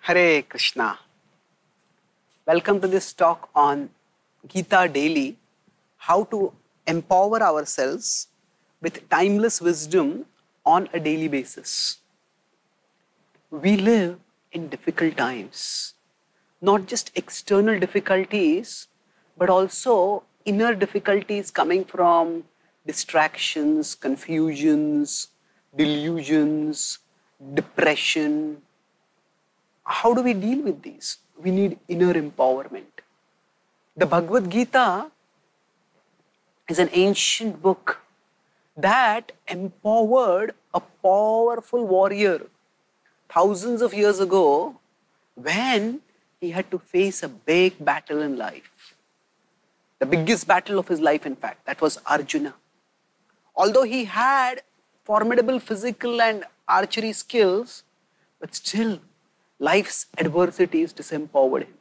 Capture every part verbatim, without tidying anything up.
Hare Krishna. Welcome to this talk on Gita Daily, how to empower ourselves with timeless wisdom on a daily basis. We live in difficult times, not just external difficulties, but also inner difficulties coming from distractions, confusions, delusions, depression. How do we deal with these? We need inner empowerment. The Bhagavad Gita is an ancient book that empowered a powerful warrior thousands of years ago when he had to face a big battle in life. The biggest battle of his life, in fact, that was Arjuna. Although he had formidable physical and archery skills, but still life's adversities disempowered him.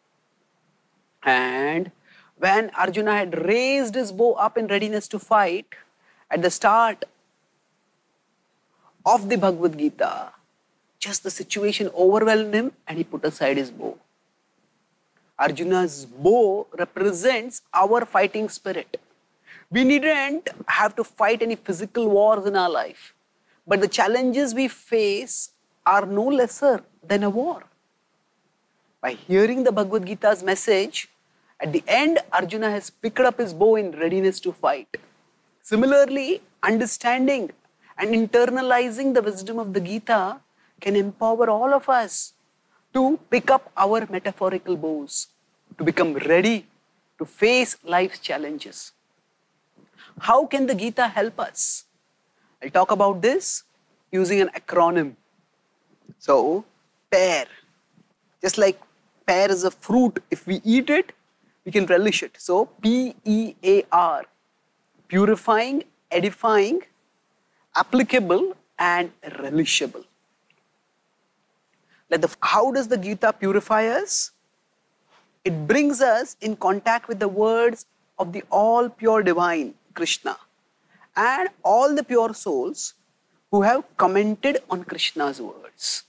And when Arjuna had raised his bow up in readiness to fight, at the start of the Bhagavad Gita, just the situation overwhelmed him and he put aside his bow. Arjuna's bow represents our fighting spirit. We needn't have to fight any physical wars in our life, but the challenges we face are no lesser than a war. By hearing the Bhagavad Gita's message, at the end, Arjuna has picked up his bow in readiness to fight. Similarly, understanding and internalizing the wisdom of the Gita can empower all of us to pick up our metaphorical bows, to become ready to face life's challenges. How can the Gita help us? I'll talk about this using an acronym. So, pear. Just like pear is a fruit, if we eat it, we can relish it. So, P E A R. Purifying, edifying, applicable, and relishable. Let the, how does the Gita purify us? It brings us in contact with the words of the all pure divine, Krishna, and all the pure souls who have commented on Krishna's words.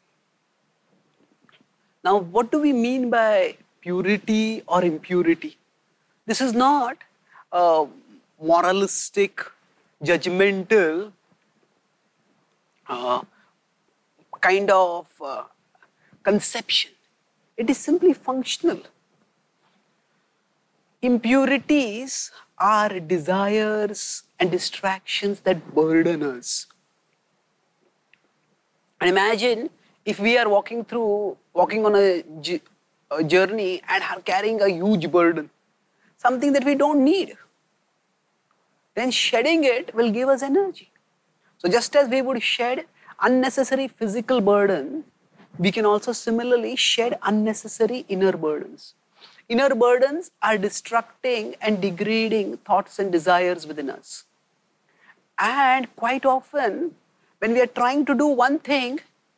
Now, what do we mean by purity or impurity? This is not a moralistic, judgmental uh, kind of uh, conception. It is simply functional. Impurities are desires and distractions that burden us. And imagine if we are walking through, walking on a, a journey and are carrying a huge burden, something that we don't need, then shedding it will give us energy. So just as we would shed unnecessary physical burden, we can also similarly shed unnecessary inner burdens. Inner burdens are destructing and degrading thoughts and desires within us. And quite often, when we are trying to do one thing,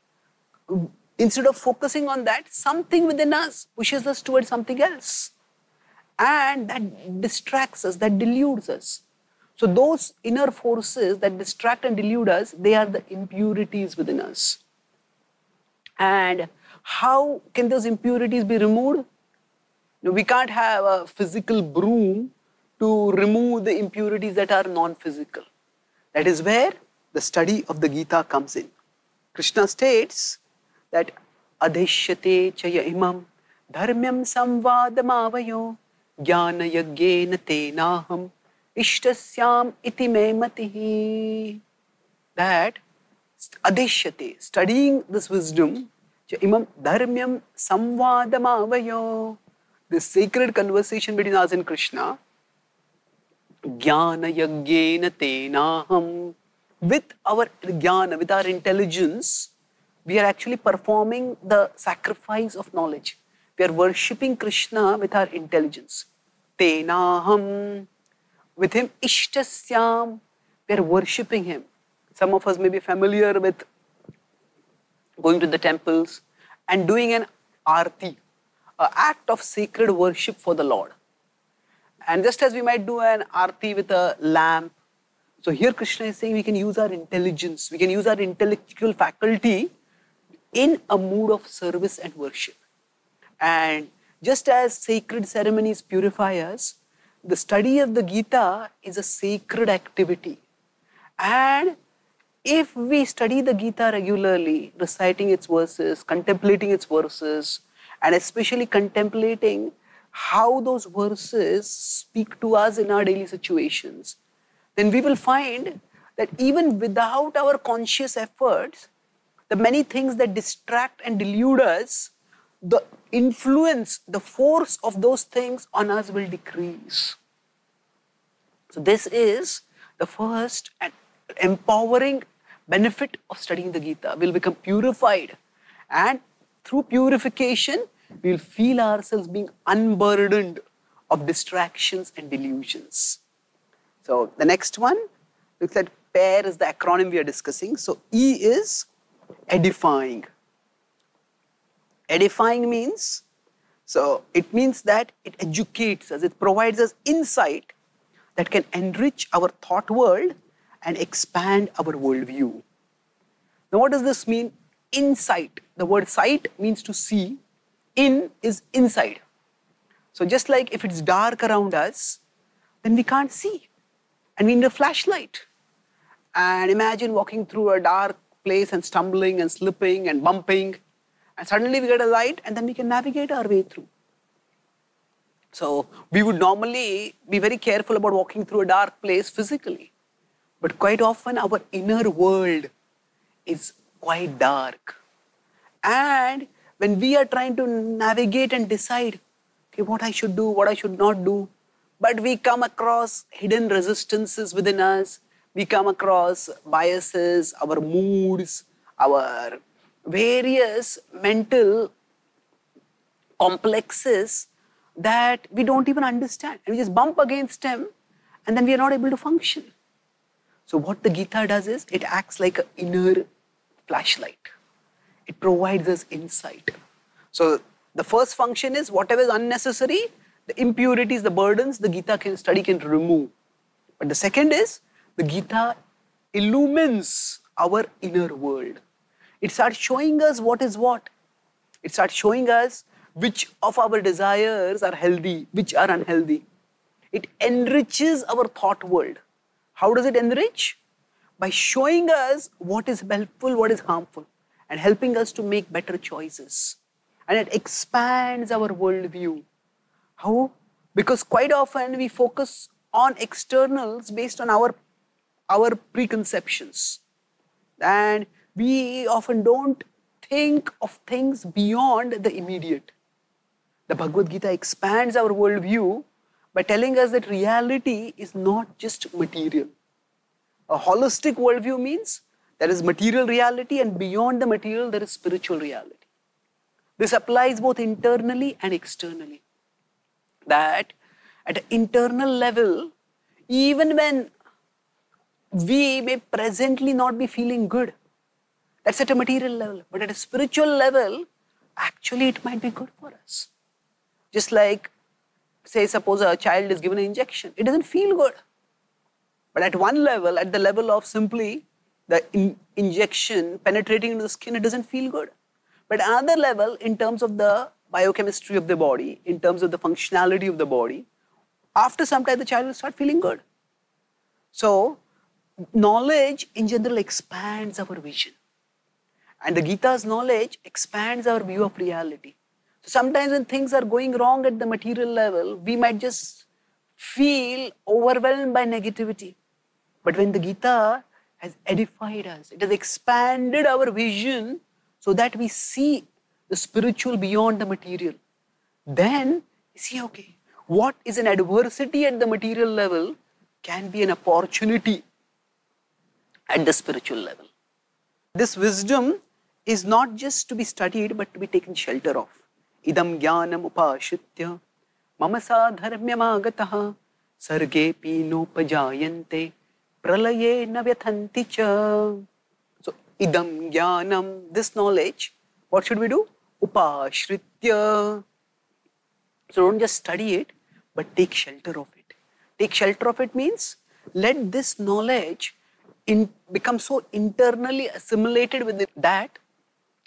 instead of focusing on that, something within us pushes us towards something else. And that distracts us, that deludes us. So those inner forces that distract and delude us, they are the impurities within us. And how can those impurities be removed? No, we can't have a physical broom to remove the impurities that are non-physical. That is where the study of the Gita comes in. Krishna states that adhishyate chaya imam dharmyam samvadamavayo jnana yagyena tenaham ishtasyam iti me matihi. That adhishyate, studying this wisdom, cha imam dharmyam samvadamavayo, this sacred conversation between us and Krishna, jnana yagyena tenaham, with our jnana, with our intelligence, we are actually performing the sacrifice of knowledge. We are worshipping Krishna with our intelligence. Tenaham, with him, ishtasyam, we are worshipping him. Some of us may be familiar with going to the temples and doing an arti, an act of sacred worship for the Lord. And just as we might do an arti with a lamp, so here Krishna is saying we can use our intelligence, we can use our intellectual faculty in a mood of service and worship. And just as sacred ceremonies purify us, the study of the Gita is a sacred activity. And if we study the Gita regularly, reciting its verses, contemplating its verses, and especially contemplating how those verses speak to us in our daily situations, then we will find that even without our conscious efforts, the many things that distract and delude us, the influence, the force of those things on us will decrease. So this is the first and empowering benefit of studying the Gita. We'll become purified, and through purification, we'll feel ourselves being unburdened of distractions and delusions. So the next one looks at PAIR is the acronym we are discussing. So E is edifying. Edifying means, so it means that it educates us, it provides us insight that can enrich our thought world and expand our worldview. Now what does this mean? Insight. The word sight means to see. In is inside. So just like if it's dark around us, then we can't see. And we need a flashlight. And imagine walking through a dark place and stumbling and slipping and bumping. And suddenly we get a light and then we can navigate our way through. So we would normally be very careful about walking through a dark place physically. But quite often our inner world is quite dark. And when we are trying to navigate and decide, okay, what I should do, what I should not do, but we come across hidden resistances within us, we come across biases, our moods, our various mental complexes that we don't even understand. And we just bump against them and then we are not able to function. So what the Gita does is, it acts like an inner flashlight. It provides us insight. So the first function is whatever is unnecessary, the impurities, the burdens, the Gita can study can remove. But the second is, the Gita illumines our inner world. It starts showing us what is what. It starts showing us which of our desires are healthy, which are unhealthy. It enriches our thought world. How does it enrich? By showing us what is helpful, what is harmful, and helping us to make better choices. And it expands our worldview. How? Because quite often we focus on externals based on our, our preconceptions. And we often don't think of things beyond the immediate. The Bhagavad Gita expands our worldview by telling us that reality is not just material. A holistic worldview means there is material reality, and beyond the material there is spiritual reality. This applies both internally and externally. That at an internal level, even when we may presently not be feeling good, that's at a material level, but at a spiritual level, actually it might be good for us. Just like, say, suppose a child is given an injection, it doesn't feel good. But at one level, at the level of simply the in injection penetrating into the skin, it doesn't feel good. But at another level, in terms of the biochemistry of the body, in terms of the functionality of the body, after some time the child will start feeling good. So, knowledge in general expands our vision. And the Gita's knowledge expands our view of reality. So sometimes when things are going wrong at the material level, we might just feel overwhelmed by negativity. But when the Gita has edified us, it has expanded our vision so that we see the spiritual beyond the material. Then you see, okay, what is an adversity at the material level can be an opportunity at the spiritual level. This wisdom is not just to be studied, but to be taken shelter of. Idam jnanam upashritya mamasa dharmyam agataha sarge pino pajayante pralaye navyathanti cha. So, idam jnanam, this knowledge, what should we do? Upashritya. So, don't just study it, but take shelter of it. Take shelter of it means, let this knowledge in, become so internally assimilated with it that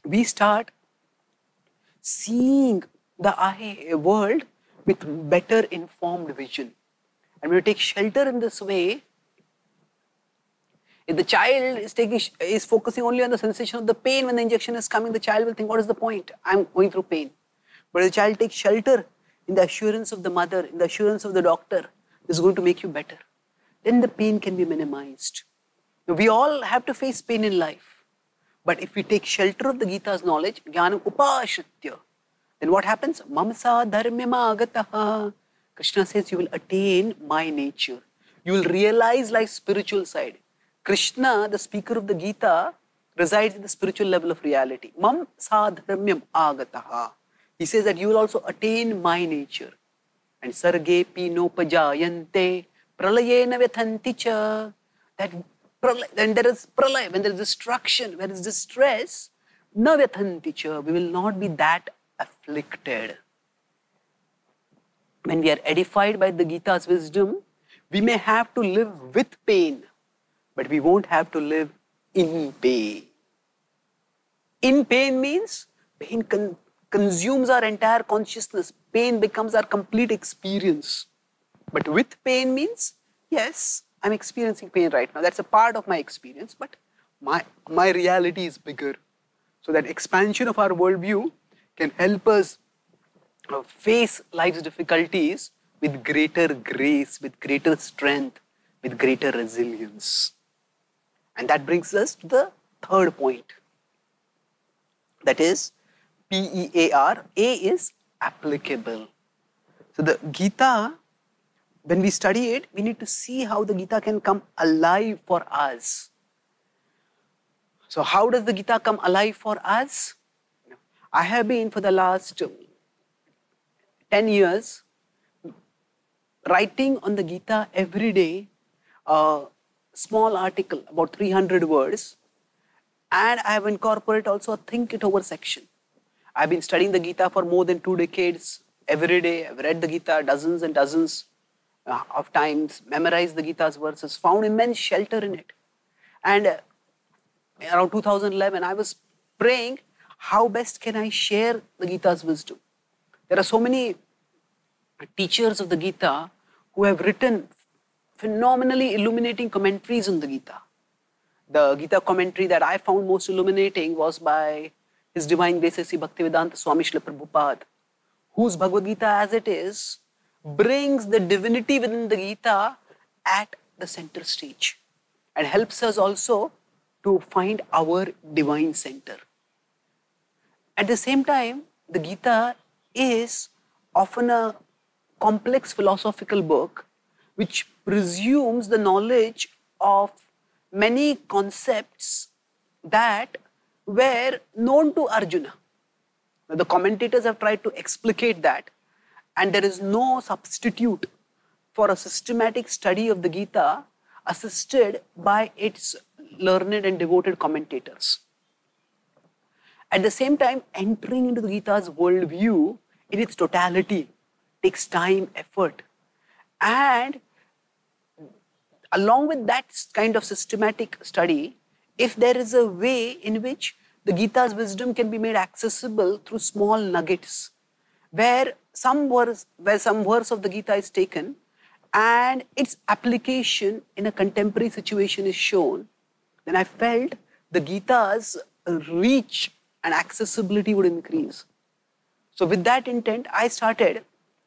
we start seeing the I- world with better informed vision. And when you take shelter in this way, if the child is taking is focusing only on the sensation of the pain when the injection is coming, the child will think, what is the point? I'm going through pain. But if the child takes shelter in the assurance of the mother, in the assurance of the doctor, this is going to make you better, then the pain can be minimized. Now, we all have to face pain in life. But if we take shelter of the Gita's knowledge, jnanam upashritya, then what happens? Mamsa dharmyama agataha. Krishna says you will attain my nature. You will realize life's spiritual side. Krishna, the speaker of the Gita, resides in the spiritual level of reality. Mam sadharmyam agataha. He says that you will also attain my nature. And sarge pinopajayante pralayena vyathanti cha. That when there is pralay, when there is destruction, when there is distress, na vyathanti cha, we will not be that afflicted. When we are edified by the Gita's wisdom, we may have to live with pain, but we won't have to live in pain. In pain means pain con consumes our entire consciousness. Pain becomes our complete experience. But with pain means, yes, I'm experiencing pain right now. That's a part of my experience, but my, my reality is bigger. So that expansion of our worldview can help us face life's difficulties with greater grace, with greater strength, with greater resilience. And that brings us to the third point. That is P E A R. A is applicable. So the Gita, when we study it, we need to see how the Gita can come alive for us. So how does the Gita come alive for us? I have been for the last ten years writing on the Gita every day, a small article, about three hundred words, and I have incorporated also a think it over section. I've been studying the Gita for more than two decades. Every day I've read the Gita dozens and dozens uh, of times, memorized the Gita's verses, found immense shelter in it. And uh, around two thousand eleven, I was praying, how best can I share the Gita's wisdom? There are so many teachers of the Gita who have written phenomenally illuminating commentaries on the Gita. The Gita commentary that I found most illuminating was by His Divine Grace Sri Bhaktivedanta Swami Srila Prabhupada, whose Bhagavad Gita as it is brings the divinity within the Gita at the center stage and helps us also to find our divine center. At the same time, the Gita is often a complex philosophical book which presumes the knowledge of many concepts that were known to Arjuna. Now, the commentators have tried to explicate that, and there is no substitute for a systematic study of the Gita assisted by its learned and devoted commentators. At the same time, entering into the Gita's worldview in its totality takes time, effort, and along with that kind of systematic study, if there is a way in which the Gita's wisdom can be made accessible through small nuggets, where some verse, where some verse of the Gita is taken and its application in a contemporary situation is shown, then I felt the Gita's reach and accessibility would increase. So with that intent, I started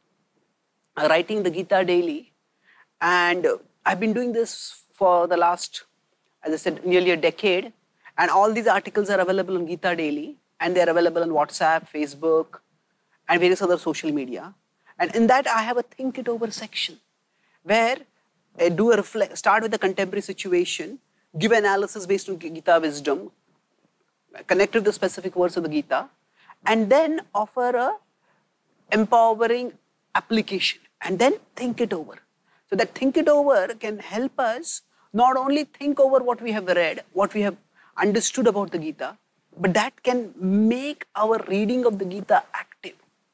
writing the Gita daily, and I've been doing this for the last, as I said, nearly a decade, and all these articles are available on Gita Daily, and they're available on WhatsApp, Facebook, and various other social media. And in that, I have a think it over section, where I do a reflect, start with the contemporary situation, give analysis based on Gita wisdom, connect to the specific words of the Gita, and then offer a empowering application, and then think it over. So that think it over can help us not only think over what we have read, what we have understood about the Gita, but that can make our reading of the Gita active.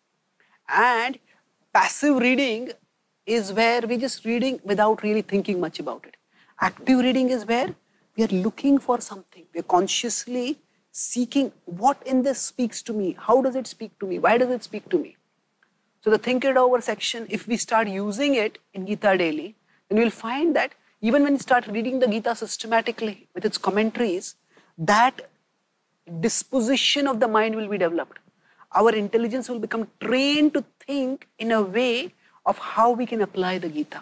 And passive reading is where we're just reading without really thinking much about it. Active reading is where we are looking for something. We're consciously seeking what in this speaks to me, how does it speak to me, why does it speak to me. So the think it over section, if we start using it in Gita daily, then we'll find that even when you start reading the Gita systematically with its commentaries, that disposition of the mind will be developed. Our intelligence will become trained to think in a way of how we can apply the Gita.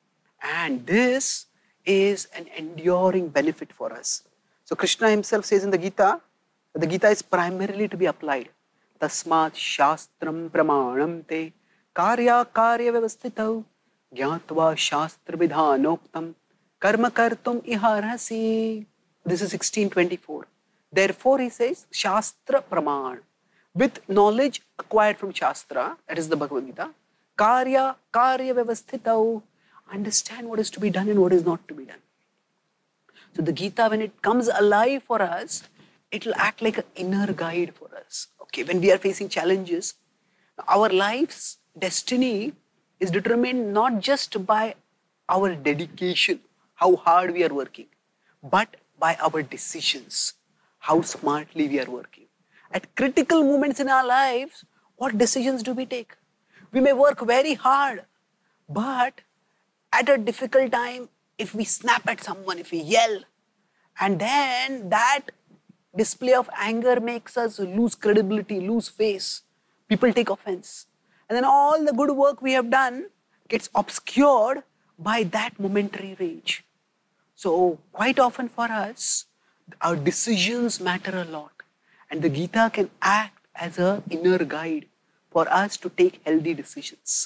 And this is an enduring benefit for us. So Krishna himself says in the Gita, that the Gita is primarily to be applied. Tasmat shastram pramanam te karya karya vyavastitau gyatva shastra vidhanoktam karma kartum iharasi. This is sixteen twenty-four. Therefore, he says, Shastra Praman, with knowledge acquired from Shastra, that is the Bhagavad Gita, Karya, Karya Vyavasthitau, understand what is to be done and what is not to be done. So the Gita, when it comes alive for us, it will act like an inner guide for us. Okay, when we are facing challenges, our life's destiny is determined not just by our dedication, how hard we are working, but by our decisions, how smartly we are working. At critical moments in our lives, what decisions do we take? We may work very hard, but at a difficult time, if we snap at someone, if we yell, and then that display of anger makes us lose credibility, lose face, people take offense. And then all the good work we have done gets obscured by that momentary rage. So quite often for us, our decisions matter a lot. And the Gita can act as an inner guide for us to take healthy decisions.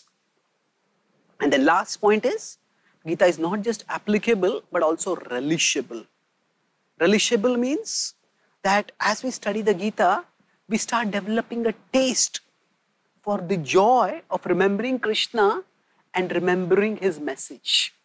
And the last point is, Gita is not just applicable, but also relishable. Relishable means that as we study the Gita, we start developing a taste for the joy of remembering Krishna and remembering his message.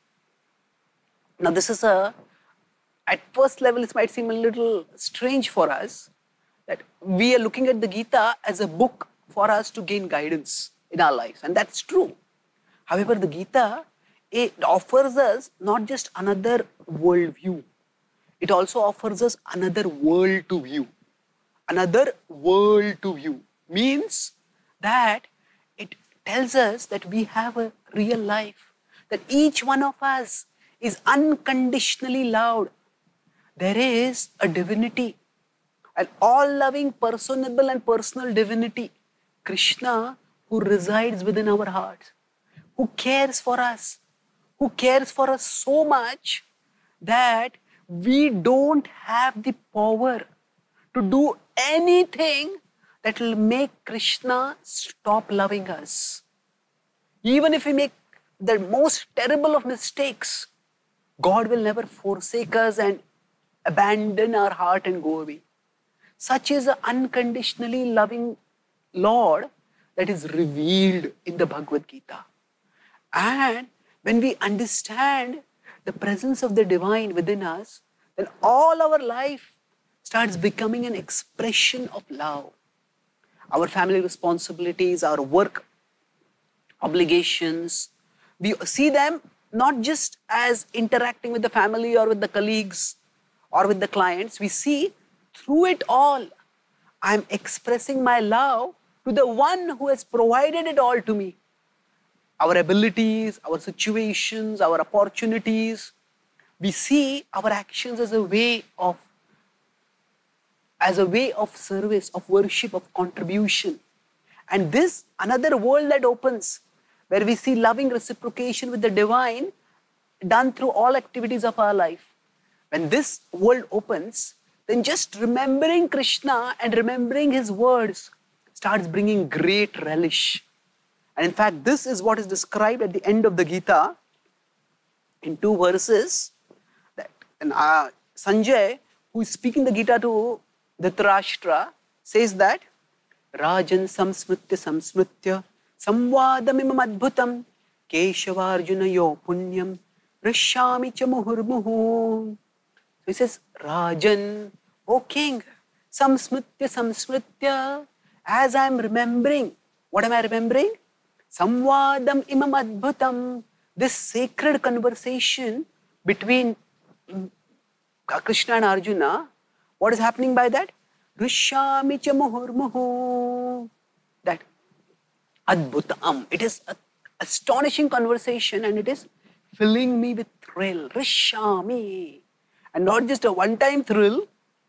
Now this is a, at first level, it might seem a little strange for us that we are looking at the Gita as a book for us to gain guidance in our lives, and that's true. However, the Gita, it offers us not just another world view, it also offers us another world to view. Another world to view means that it tells us that we have a real life, that each one of us is unconditionally loved. There is a divinity, an all-loving, personable and personal divinity, Krishna, who resides within our hearts, who cares for us, who cares for us so much that we don't have the power to do anything that will make Krishna stop loving us. Even if we make the most terrible of mistakes, God will never forsake us and abandon our heart and go away. Such is an unconditionally loving Lord that is revealed in the Bhagavad Gita. And when we understand the presence of the divine within us, then all our life starts becoming an expression of love. Our family responsibilities, our work obligations, we see them not just as interacting with the family or with the colleagues or with the clients. We see through it all, I'm expressing my love to the one who has provided it all to me. Our abilities, our situations, our opportunities, we see our actions as a way of as a way of service, of worship, of contribution. And this, another world that opens, where we see loving reciprocation with the divine done through all activities of our life. When this world opens, then just remembering Krishna and remembering his words starts bringing great relish. And in fact, this is what is described at the end of the Gita in two verses. That and, uh, Sanjay, who is speaking the Gita to Dhritarashtra, says that Rajan samsmritya samsmritya samvadamimam adbhutam keshavarjuna yo punyam rishyami cha muhurmuhu. So he says, Rajan, O king, samsmritya samsmritya, as I am remembering, what am I remembering? Samvadam imam adbhutam, this sacred conversation between Krishna and Arjuna. What is happening by that? Rishyami cha muhurmuhu. That adbhutam. It is an astonishing conversation and it is filling me with thrill. Rishyami. And not just a one-time thrill,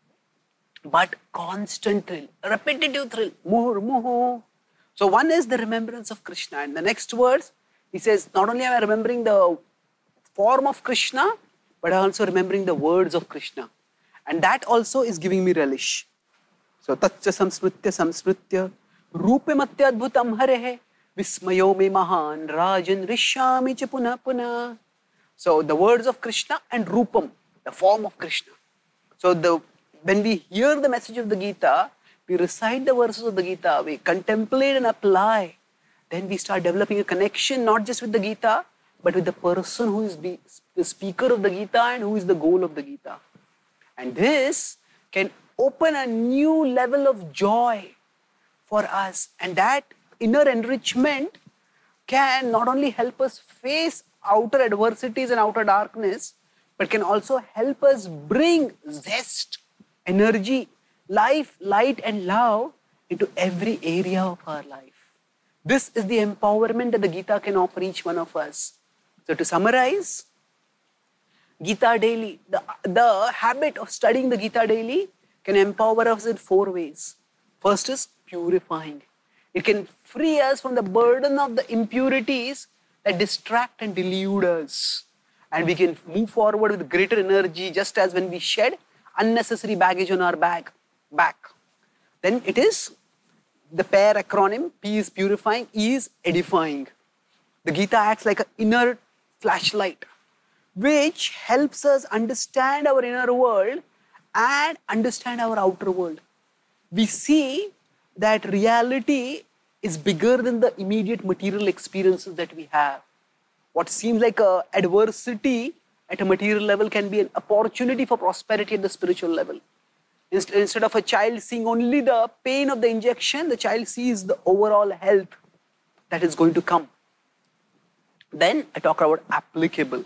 but constant thrill, repetitive thrill. Muhurmuhu. So one is the remembrance of Krishna. And the next words, he says, not only am I remembering the form of Krishna, but I'm also remembering the words of Krishna. And that also is giving me relish. So, tatcha samsmritya samsmritya rupamatya adbhutam harehe vismayo me mahan rajan rishyami cha punah punah. So, the words of Krishna and rupam, the form of Krishna. So, the when we hear the message of the Gita, we recite the verses of the Gita, we contemplate and apply, then we start developing a connection not just with the Gita, but with the person who is the, the speaker of the Gita and who is the goal of the Gita. And this can open a new level of joy for us. And that inner enrichment can not only help us face outer adversities and outer darkness, but can also help us bring zest, energy, life, light and love into every area of our life. This is the empowerment that the Gita can offer each one of us. So to summarize, Gita daily, the, the habit of studying the Gita daily can empower us in four ways. First is purifying. It can free us from the burden of the impurities that distract and delude us. And we can move forward with greater energy, just as when we shed unnecessary baggage on our bag, back. Then it is the pair acronym, P is purifying, E is edifying. The Gita acts like an inner flashlight, which helps us understand our inner world and understand our outer world. We see that reality is bigger than the immediate material experiences that we have. What seems like a adversity at a material level can be an opportunity for prosperity at the spiritual level. Instead of a child seeing only the pain of the injection, the child sees the overall health that is going to come. Then I talk about applicable.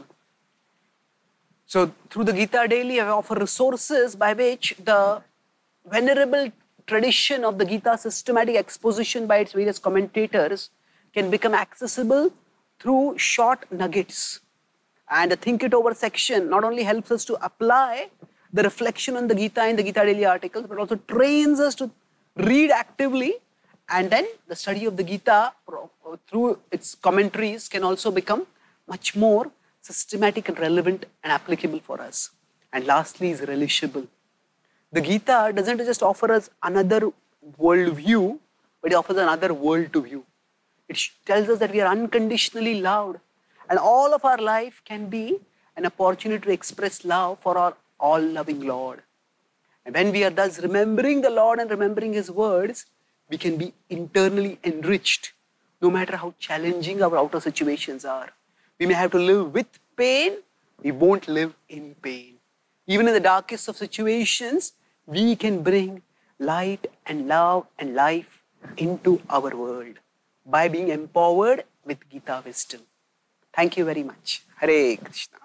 So through the Gita daily, I offer resources by which the venerable tradition of the Gita systematic exposition by its various commentators can become accessible through short nuggets. And the Think It Over section not only helps us to apply the reflection on the Gita in the Gita daily articles, but also trains us to read actively, and then the study of the Gita through its commentaries can also become much more systematic and relevant and applicable for us. And lastly is relishable. The Gita doesn't just offer us another world view, but it offers another world to view. It tells us that we are unconditionally loved, and all of our life can be an opportunity to express love for our all-loving Lord. And when we are thus remembering the Lord and remembering His words, we can be internally enriched, no matter how challenging our outer situations are. We may have to live with pain, we won't live in pain. Even in the darkest of situations, we can bring light and love and life into our world by being empowered with Gita wisdom. Thank you very much. Hare Krishna.